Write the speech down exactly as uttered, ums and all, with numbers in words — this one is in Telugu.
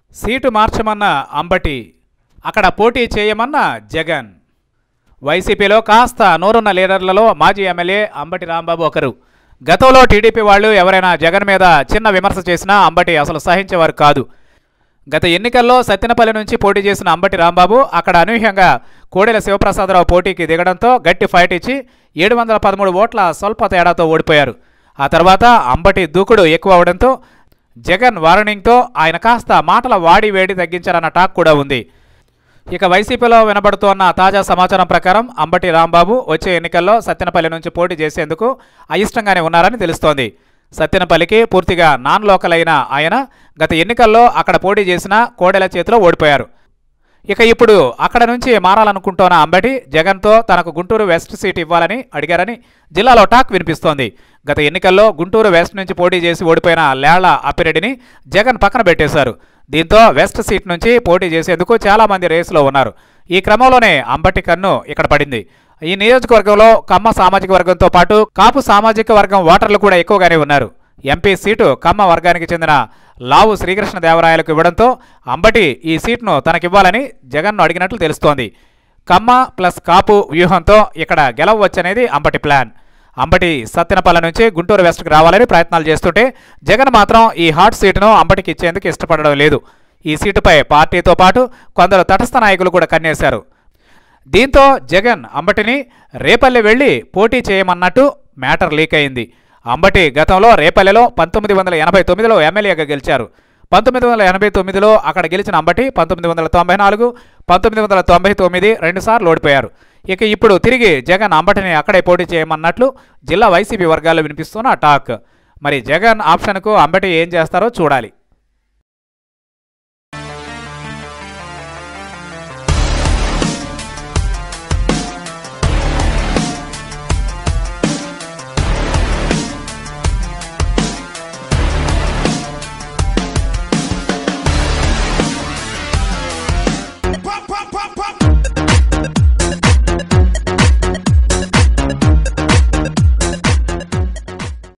సీటు మార్చమన్న అంబటి, అక్కడ పోటీ చేయమన్న జగన్. వైసీపీలో కాస్త నోరున్న లీడర్లలో మాజీ ఎమ్మెల్యే అంబటి రాంబాబు ఒకరు. గతంలో టీడీపీ వాళ్ళు ఎవరైనా జగన్ మీద చిన్న విమర్శ చేసినా అంబటి అసలు సహించేవారు కాదు. గత ఎన్నికల్లో సత్తెనపల్లి నుంచి పోటీ చేసిన అంబటి రాంబాబు అక్కడ అనూహ్యంగా కోడెల శివప్రసాదరావు పోటీకి దిగడంతో గట్టి ఫైట్ ఇచ్చి ఏడు వందల పదమూడు ఓట్ల స్వల్ప తేడాతో ఓడిపోయారు. ఆ తర్వాత అంబటి దూకుడు ఎక్కువ అవడంతో జగన్ వార్నింగ్తో ఆయన కాస్త మాటల వాడి వేడి తగ్గించారన్న టాక్ కూడా ఉంది. ఇక వైసీపీలో వినబడుతోన్న తాజా సమాచారం ప్రకారం అంబటి రాంబాబు వచ్చే ఎన్నికల్లో సత్తెనపల్లి నుంచి పోటీ చేసేందుకు అయిష్టంగానే ఉన్నారని తెలుస్తోంది. సత్తెనపల్లికి పూర్తిగా నాన్ లోకల్ అయిన ఆయన గత ఎన్నికల్లో అక్కడ పోటీ చేసిన కోడెల చేతిలో ఓడిపోయారు. ఇక ఇప్పుడు అక్కడ నుంచి మారాలనుకుంటోన్న అంబటి జగన్తో తనకు గుంటూరు వెస్ట్ సీట్ ఇవ్వాలని అడిగారని జిల్లాలో టాక్ వినిపిస్తోంది. గత ఎన్నికల్లో గుంటూరు వెస్ట్ నుంచి పోటీ చేసి ఓడిపోయిన లేళ్ల అప్పిరెడ్డిని జగన్ పక్కన పెట్టేశారు. దీంతో వెస్ట్ సీట్ నుంచి పోటీ చేసేందుకు చాలామంది రేసులో ఉన్నారు. ఈ క్రమంలోనే అంబటి కన్ను ఇక్కడ పడింది. ఈ నియోజకవర్గంలో కమ్మ సామాజిక వర్గంతో పాటు కాపు సామాజిక వర్గం ఓటర్లు కూడా ఎక్కువగానే ఉన్నారు. ఎంపీ సీటు కమ్మ వర్గానికి చెందిన లావు శ్రీకృష్ణదేవరాయలకు ఇవ్వడంతో అంబటి ఈ సీట్ను తనకివ్వాలని జగన్ను అడిగినట్లు తెలుస్తోంది. కమ్మ ప్లస్ కాపు వ్యూహంతో ఇక్కడ గెలవచ్చనేది అంబటి ప్లాన్. అంబటి సత్తెనపల్లి నుంచి గుంటూరు వెస్ట్కి రావాలని ప్రయత్నాలు చేస్తుంటే జగన్ మాత్రం ఈ హాట్ సీటును అంబటికి ఇచ్చేందుకు ఇష్టపడడం లేదు. ఈ సీటుపై పార్టీతో పాటు కొందరు తటస్థ నాయకులు కూడా కన్నేశారు. దీంతో జగన్ అంబటిని రేపల్లె వెళ్లి పోటీ చేయమన్నట్టు మ్యాటర్ లీక్ అయింది. అంబటి గతంలో రేపల్లెలో పంతొమ్మిది వందల ఎనభై తొమ్మిదిలో ఎమ్మెల్యేగా గెలిచారు. పంతొమ్మిది వందల ఎనభై తొమ్మిదిలో అక్కడ గెలిచిన అంబటి పంతొమ్మిది వందల తొంభై నాలుగు పంతొమ్మిది వందల తొంభై తొమ్మిది రెండుసార్లు ఓడిపోయారు. ఇక ఇప్పుడు తిరిగి జగన్ అంబటిని అక్కడే పోటీ చేయమన్నట్లు జిల్లా వైసీపీ వర్గాల్లో వినిపిస్తున్న టాక్. మరి జగన్ ఆప్షన్కు అంబటి ఏం చేస్తారో చూడాలి.